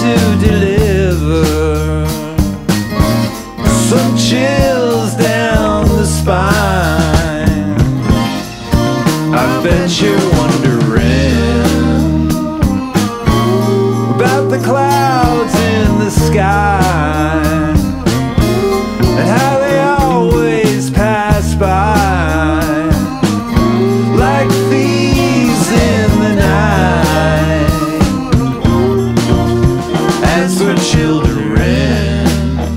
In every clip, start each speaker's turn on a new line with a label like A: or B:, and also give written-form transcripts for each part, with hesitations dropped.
A: to deliver some chills down the spine. I bet you're wondering about the clouds in the sky and how they always pass by like thieves in the night. As for children,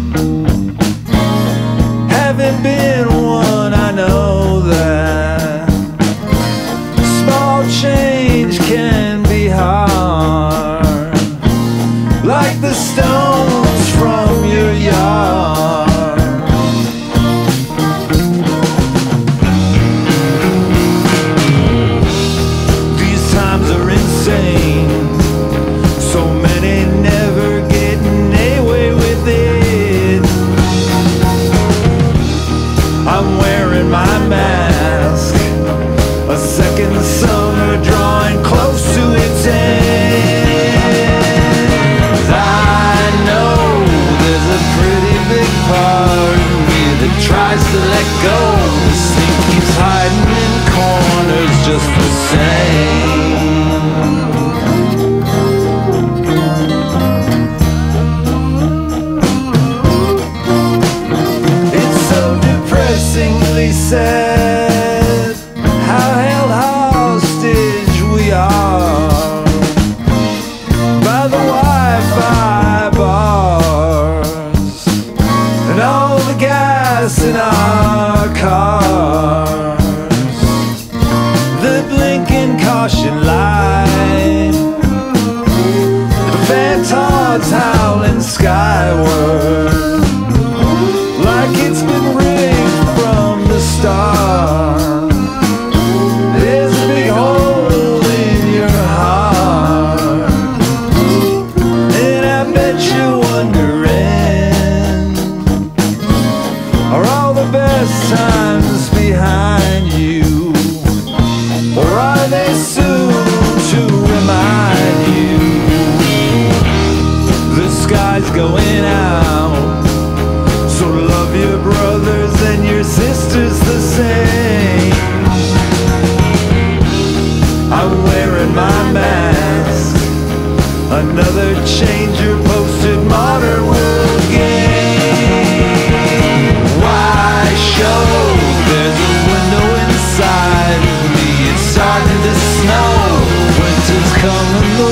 A: having been one, I know that small change can be hard, like the stones from your yard. These times are insane, so many never getting away with it. I'm wearing my mask, a second summer drawing close to its end. I know there's a pretty big part of me that tries to let go. This thing keeps hiding in corners just the same. It's so depressingly sad how held hostage we are by the Wi-Fi bars and all the gas in our cars, the blinking caution light, the phantoms howling skyward like it's been rigged from the start. There's a big hole in your heart, and I bet you're wondering, are all the best times behind you, or are they soon to remind you? The sky's going out, so love your brothers and your sisters the same. I'm wearing my mask, another changer posted modern world game. Why show? There's a window inside of me. It's starting to snow. Winter's coming the